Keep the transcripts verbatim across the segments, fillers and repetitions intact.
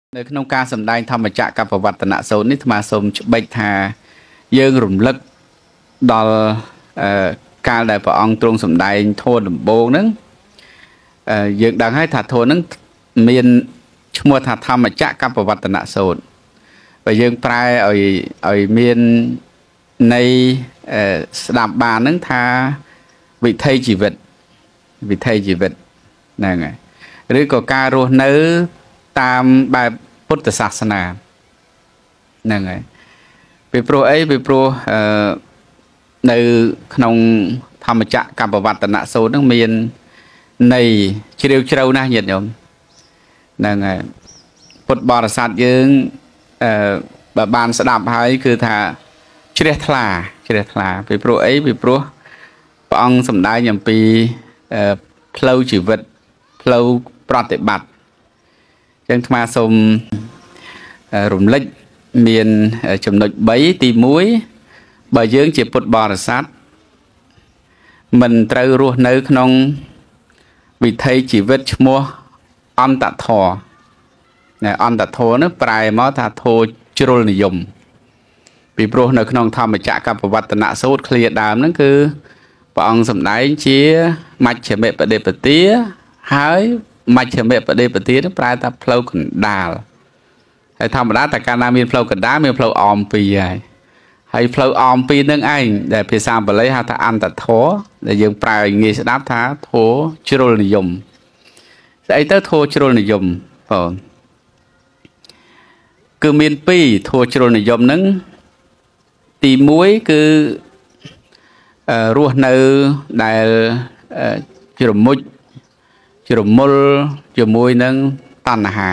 ในขนมการสำได้ธรรมจักรกับประวัติณโซนนิทมาสมเบกทาเยื่อรุ่มลึกดอลการได้ประองตรงสำได้โทษโบนึงเยื่อดังให้ถัดโทนึงมีนชั่วโมงถัดธรรมจักรกับประวัติณโซนไปเยื่อปลายเอาเอามีนในสดับบานนึงทาวิธีชีวิตวิธีชีวิตนั่นไงหรือก็การรู้เนื้อตามแบบพุทธศาสนานั่นไงไปโปรไอ้ไปโปรในขนมธรรมจักรกับประวัติณโซนต้องมีในเชี่ยวเชี่ยวนะเหยียดโยมนั่นไงพุทธบริษัทยืงแบบบานสดับให้คือถ้าเชี่ยวทลาเชี่ยวทลาไปโปรไอ้ไปโปรพระองค์สำได้อย่างปีเพลาชีวิตเพลาปฏิบัติจังมาสมรุ่มเล็กเมียนจำนวนใบตีมุ้ยใบเยื้องจีพุทธบริษัทมันเตยรัวในขนมวิธีชีวิตมัวอันตัดทอเนี่ยอันตัดทอนึกปลายมอธาโทจุลนิยมปีโปรในขนมธรรมจักรกับประวัติณโซดเคลียดดามนั่นคือพระองค์สำได้เชี่ยมัจเฉเมปเดปเตียหายมัจเฉเมปเดปเตียนั่นปลายตาเพลากันดาลให้ธรรมดาแต่การนามีเพลากันดามีเพลาออมปีใหญ่ให้เพลาออมปีนั่งไอ้แต่พิซซ่าไปเลยฮะถ้าอันตัดโถแต่ยังปลายงี้สนับท้าโถจุลนิยมไอ้เต้าโถจุลนิยมพอคือมีนปีโถจุลนิยมนั้นตีมุ้ยคือรัวในได้จุลมุจจุลมุลจุลมุยนั้นตันหา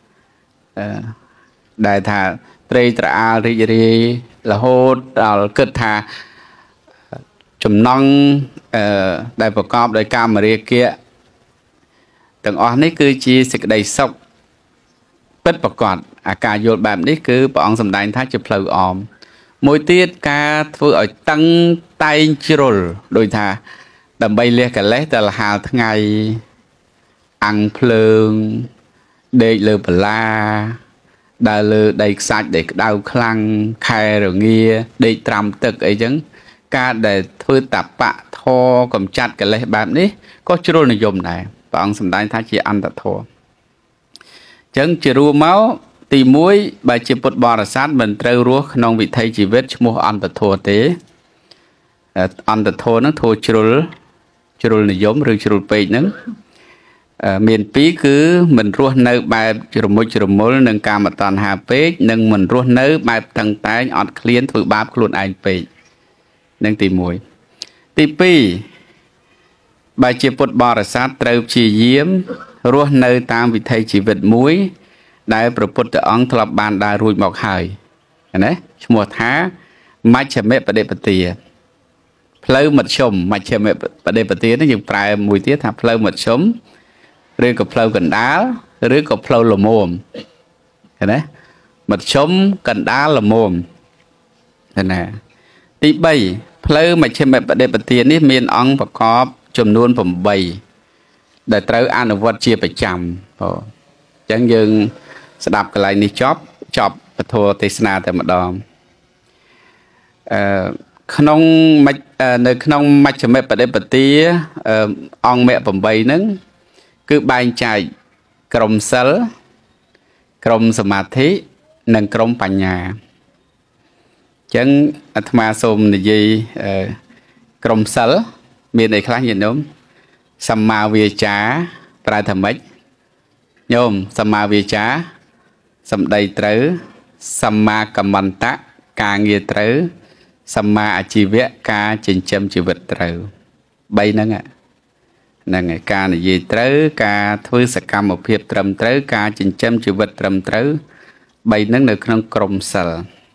ได้ท่าเตยตราริยรีละโหดเราเกิดท่าจุ่มน้องได้ประกอบโดยการมาเรียกเกี้ยต่างอ่อนนี่คือจีสิกได้ซอกเป็ดประกอบอาการโยนแบบนี้คือปองสำได้ท่าจะเพลออมมวยเตี้ยกาធ្វើឲ្យតឹងតែងជ្រុលដោយថាដើម្បីលះកលេសតែលហាលថ្ងៃអាំងភ្លើងដេកលើបលាដើរលើដីខ្សាច់ដីក្តៅខ្លាំងខែរងាដេកត្រាំទឹកអីចឹងការដែលធ្វើតបៈធរកំចាត់កលេសបែបនេះក៏ជ្រុលនិយមដែរព្រះអង្គសម្ដែងថាជាអន្តធរចឹងជារួមមកទីមួយបើជាពុទ្ធបរិស័ទមិនត្រូវរស់ក្នុងវិถีជីវិតឈ្មោះអន្តធរទេអន្តធរហ្នឹងធរជ្រុលជ្រុលនិយមឬជ្រុលពេកហ្នឹងមានពីរគឺមិនរស់នៅបែបជ្រមុជជ្រមុលនឹងកាមតណ្ហាពេកនិងមិនរស់នៅបែបតឹងតែងអត់ឃ្លានធ្វើបាបខ្លួនឯងពេកនឹងទីមួយទីពីរបើជាពុទ្ធបរិស័ទត្រូវព្យាយាមរស់នៅតាមវិถีជីវិតមួយដែលព្រះពុទ្ធអង្គធ្លាប់បានដើររួចមកហើយណាឈ្មោះថាមជ្ឈិមបដិបទាផ្លូវមធ្យមមជ្ឈិមបដិបទានេះយើងប្រែមួយទៀតថាផ្លូវមធ្យមឬក៏ផ្លូវកណ្ដាលឬក៏ផ្លូវលមមណាមធ្យមកណ្ដាលលមមណាទីបីផ្លូវមជ្ឈិមបដិបទានេះមានអង្គប្រកបចំនួនប្រាំបីដែលត្រូវអនុវត្តជាប្រចាំបងអញ្ចឹងយើងស្ដាប់កន្លែងនេះចប់ចប់ពធទេសនាតែម្ដងអឺក្នុងនៅក្នុងមជ្ឈិមបដិបទាអង្គមគ្គប្រាំបីហ្នឹងគឺបែងចែកក្រុមសិលក្រុមសមាធិនិងក្រុមបញ្ញាអញ្ចឹងអាត្មាសូមនិយាយក្រុមសិលមានអីខ្លះញាតិញោមសម្មាវាចាប្រែថាម៉េចញោមសម្មាវាចាសម្ដីត្រូវសម្មាកម្មន្តៈការងារត្រូវសម្មាអាជីវៈការចិញ្ចឹមជីវិតត្រូវបីហ្នឹងហ្នឹងហើយការនិយាយត្រូវការធ្វើសកម្មភាពត្រឹមត្រូវការចិញ្ចឹមជីវិតត្រឹមត្រូវបីហ្នឹងនៅក្នុងក្រុមសិល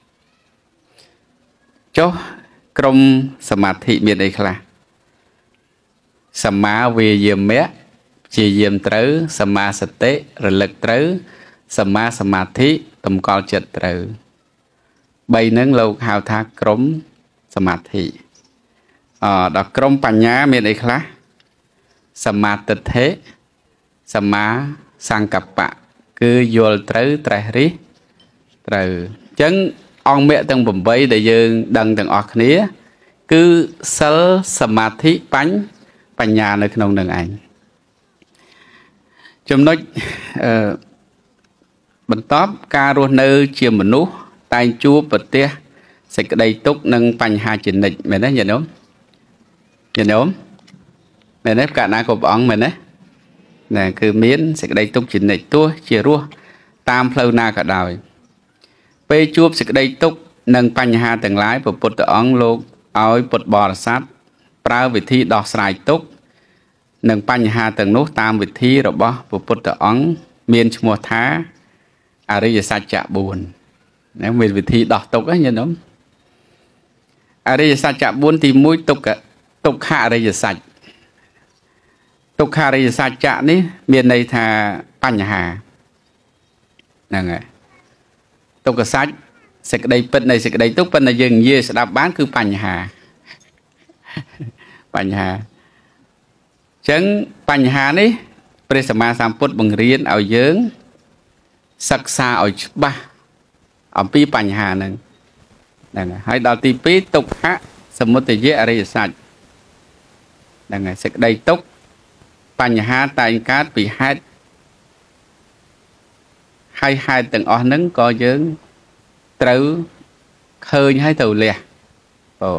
ចុះក្រុមសមាធិមានអីខ្លះសម្មាវាយាមៈព្យាយាមត្រូវសម្មាសតិរលឹកត្រូវសម្មាសមាធិតម្កល់ចិត្តត្រូវបីហ្នឹងលោកហៅថាក្រុមសមាធិអដល់ក្រុមបញ្ញាមានអីខ្លះសម្មាទិដ្ឋិសម្មាសង្កប្បគឺយល់ត្រូវត្រេះរិះត្រូវអញ្ចឹងអង្គមគ្គទាំងeightដែលយើងដឹងទាំងអស់គ្នាគឺសិលសមាធិបញ្ញបញ្ញានៅក្នុងនឹងឯងចំណុចអឺបន្ទាប់ការរស់នៅជាមនុស្សតែងជួបប្រទះសេចក្តីទុក្ខនិងបញ្ហាជានិច្ចមែនទេញាតិញោមញាតិញោមមែនទេកាលណាក៏ព្រះអង្គមែនទេណាគឺមានសេចក្តីទុក្ខជានិច្ចទោះជារស់តាមផ្លូវណាក៏ដោយពេលជួបសេចក្តីទុក្ខនិងបញ្ហាទាំងឡាយព្រះពុទ្ធអង្គលោកឲ្យពុទ្ធបរិស័ទប្រើវិធីដោះស្រាយទុក្ខនិងបញ្ហាទាំងនោះតាមវិធីរបស់ព្រះពុទ្ធអង្គមានឈ្មោះថាអរិយសច្ចៈfourណាមានវិធីដោះទុក្ខហ្នឹងញាតិញោមអរិយសច្ចៈfourទីoneទុក្ខទុក្ខអរិយសច្ចទុក្ខអរិយសច្ចៈនេះមានន័យថាបញ្ហាហ្នឹងហើយទុក្ខសច្ចសេចក្តីពិតនៃសេចក្តីទុក្ខប៉ុន្តែយើងនិយាយស្ដាប់បានគឺបញ្ហាបញ្ហាអញ្ចឹងបញ្ហានេះព្រះសម្មាសម្ពុទ្ធបង្រៀនឲ្យយើងសិក្សាឲ្យច្បាស់អំពីបញ្ហាហ្នឹងហ្នឹងហើយដល់ទីtwoទុក្ខសមុទយអរិយសច្ចហ្នឹងហើយសេចក្តីទុក្ខបញ្ហាតែងកើតពីហេតុហើយហេតុទាំងអស់ហ្នឹងក៏យើងត្រូវឃើញហើយទៅលះអូ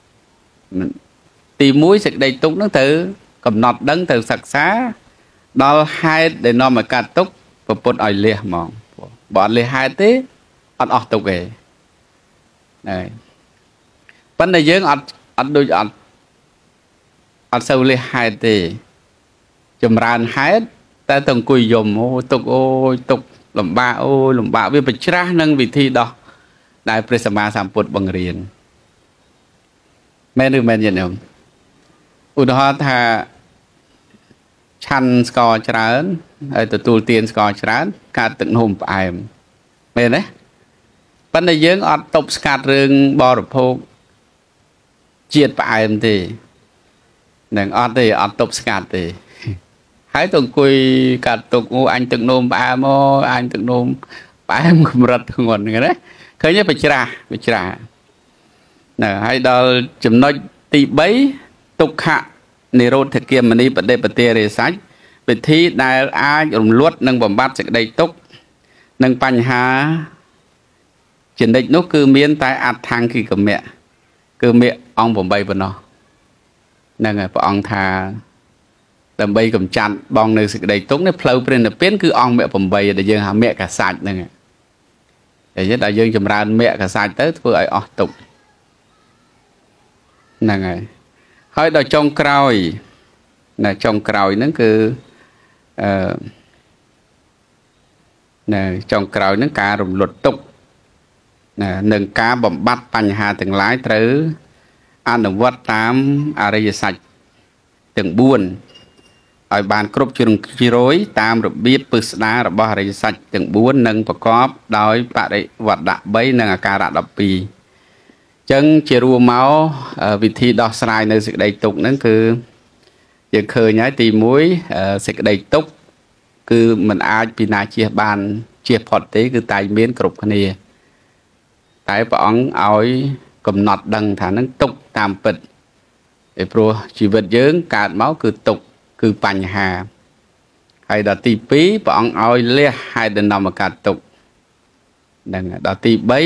ទីoneសេចក្តីទុក្ខហ្នឹងត្រូវកំណត់ដឹងទៅសិក្សាដល់ហេតុដែលនាំឲ្យកើតទុក្ខប្រពុតឲ្យលះហ្មងបើអត់លះហេតុទេអត់អស់ទុក្ខទេហើយប៉ុន្តែយើងអត់អត់ដូចអត់អត់សូវលះហេតុទេចម្រើនហេតុតែទៅអង្គុយយំអូទុក្ខអូយទុក្ខលំបាកអូយលំបាកវាប្រច្រាស់នឹងវិធីដោះដែលព្រះសម្មាសម្ពុទ្ធបង្រៀនមែនឬមែនញាតិញោមឧទាហរណ៍ថាឆាន់ស្ករច្រើនហើយទទួលទានស្ករច្រើនកើតទឹកនោមផ្អែមមែនទេប៉ុន្តែយើងអត់ទប់ស្កាត់រឿងបរិភោគជាតិផ្អែមទេនឹងអត់ទេអត់ទប់ស្កាត់ទេហើយទៅអង្គុយកាត់ទុកអូអញទឹកនោមផ្អែមអូអញទឹកនោមផ្អែមកម្រិតធ្ងន់ហ្នឹងណាឃើញទេបច្រាស់បច្រាស់ណាហើយដល់ចំណុចទីthreeទុក្ខនិរោធគាមនីបដិបទារិយសច្ចវិធីដែលអាចរំលត់និងបំបត្តិសេចក្តីទុក្ខនិងបញ្ហាជានិច្ចនោះគឺមានតែអដ្ឋង្គិកមៈគឺមេអង្គeightប៉ុណ្ណោះហ្នឹងហើយព្រះអង្គថាដើម្បីកម្ចាត់បងនៅសេចក្តីទុក្ខនេះផ្លូវព្រះនិព្វានគឺអង្គមគ្គeightដែលយើងហៅមគ្គកសច្ចហ្នឹងហើយដល់យើងចម្រើនមគ្គកសច្ចទៅធ្វើឲ្យអស់ទុក្ខហ្នឹងហើយហើយដល់ចុងក្រោយណាចុងក្រោយហ្នឹងគឺអឺណាចុងក្រោយហ្នឹងការរំលត់ទុក្ខណានិងការបំបត្តិបញ្ហាទាំងឡាយត្រូវអនុវត្តតាមអរិយសច្ចទាំងfourឲ្យបានគ្រប់ជ្រុងជ្រោយតាមរបៀបពិស្ដាររបស់អរិយសច្ចទាំងfourនិងប្រកបដោយបរិវត្តៈthreeនិងអាការៈtwelveចឹងជារួមមកវិធីដោះស្រាយនៅសេចក្តីទុក្ខហ្នឹងគឺយើងឃើញហើយទីoneសេចក្តីទុក្ខគឺมันអាចពីណាជៀសបានជៀសផុតទេគឺតែមានគ្រប់គ្នាតែព្រះអង្គឲ្យកំណត់ដឹងថាហ្នឹងទុក្ខតាមពិតពីព្រោះជីវិតយើងកើតមកគឺទុក្ខគឺបញ្ហាហើយដល់ទីtwoព្រះអង្គឲ្យលះហេតុដែលនាំមកកើតទុក្ខហ្នឹងដល់ទីthreeអឺ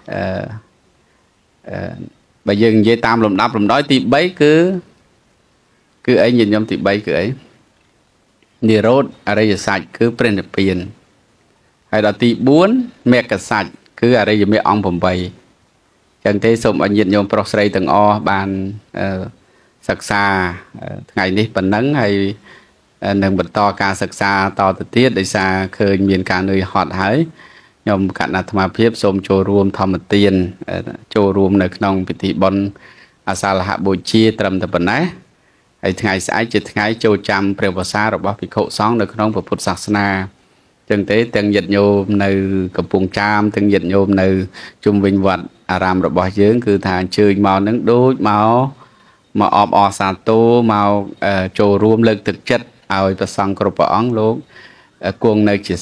អឺបើយើងនិយាយតាមលំដាប់លំដោយទីthreeគឺគឺអីញាតិញោមទីthreeគឺអីនិរោធអរិយសច្ចគឺព្រះនិព្វានហើយដល់ទីfourមគ្គសច្ចគឺអរិយមគ្គអង្គeightចឹងទេសូមឲ្យញាតិញោមប្រុសស្រីទាំងអស់បានសិក្សាថ្ងៃនេះប៉ុណ្ណឹងហើយនឹងបន្តការសិក្សាតទៅទៀតដោយសារឃើញមានការនឿយហត់ហើយខ្ញុំគណៈអាត្មាភាពសូមចូលរួមធម្មទានចូលរួមនៅក្នុងពិធីបុណ្យអាសាឡហបូជាត្រឹមតែប៉ុណ្ណេះហើយថ្ងៃស្អែកជាថ្ងៃចូលចាំព្រះវស្សារបស់ភិក្ខុសង្ឃនៅក្នុងពុទ្ធសាសនាចឹងទេទាំងញាតិញោមនៅកំពង់ចាមទាំងញាតិញោមនៅជុំវិញវត្តអារាមរបស់យើងគឺថាអញ្ជើញមកនឹងដូចមកមកអបអរសាទរមកចូលរួមលើកទឹកចិត្តឲ្យព្រះសង្ឃគ្រប់ព្រះអង្គលោកគង់នៅជាសុខ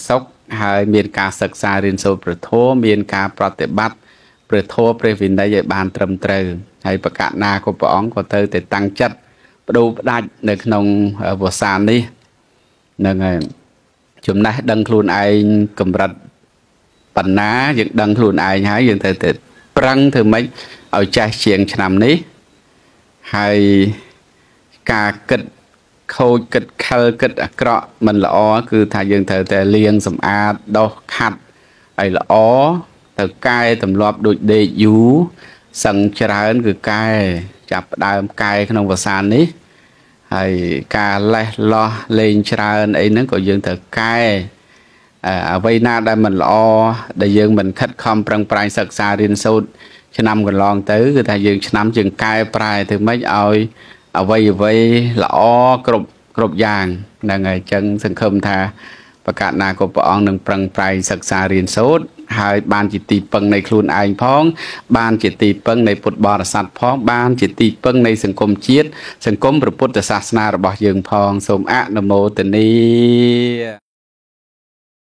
ហើយមានការសិក្សារៀនសូត្រព្រះធម៌មានការប្រតិបត្តិព្រះធម៌ព្រះវិន័យឲ្យបានត្រឹមត្រូវហើយប្រកាសណាក៏ព្រះអង្គក៏ទៅតែតាំងចិត្តបដូរផ្ដាច់នៅក្នុងវស្សានេះហ្នឹងហើយចំណេះដឹងខ្លួនឯងកម្រិតបណ្ណាយើងដឹងខ្លួនឯងហើយយើងទៅតែប្រឹងធ្វើម៉េចឲ្យចេះជាងឆ្នាំនេះហើយការគិតខូចគិតខិលគិតអាក្រក់មិនល្អគឺថាយើងត្រូវតែលាងសម្អាតដោះខាត់ឲ្យល្អទៅកែទម្លាប់ដូចដេកយូរសឹងច្រើនគឺកែចាប់ផ្ដើមកែក្នុងភាសានេះហើយការលេះលោះលេងច្រើនអីហ្នឹងក៏យើងត្រូវកែអ្វីណាដែលមិនល្អដែលយើងមិនខិតខំប្រឹងប្រែងសិក្សារៀនសូត្រឆ្នាំកន្លងទៅគឺថាយើងឆ្នាំជាងកែប្រែធ្វើម៉េចឲ្យអ្វីអ្វីល្អគ្រប់គ្រប់យ៉ាងហ្នឹងហើយអញ្ចឹងសង្ឃឹមថាប្រកាសណាក៏ព្រះអង្គនឹងប្រឹងប្រែងសិក្សារៀនសូត្រហើយបានជាទីពឹងនៃខ្លួនឯងផងបានជាទីពឹងនៃពុទ្ធបរិស័ទផងបានជាទីពឹងនៃសង្គមជាតិសង្គមព្រះពុទ្ធសាសនារបស់យើងផងសូមអនុមោទនា